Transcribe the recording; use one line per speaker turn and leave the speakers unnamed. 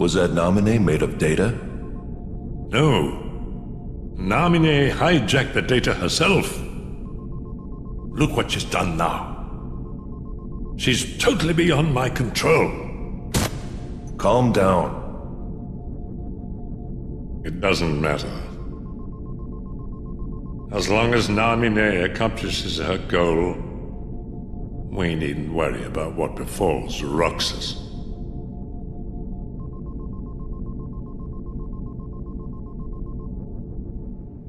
Was that Namine made of data?
No. Namine hijacked the data herself. Look what she's done now. She's totally beyond my control.
Calm down.
It doesn't matter. As long as Namine accomplishes her goal, we needn't worry about what befalls Roxas.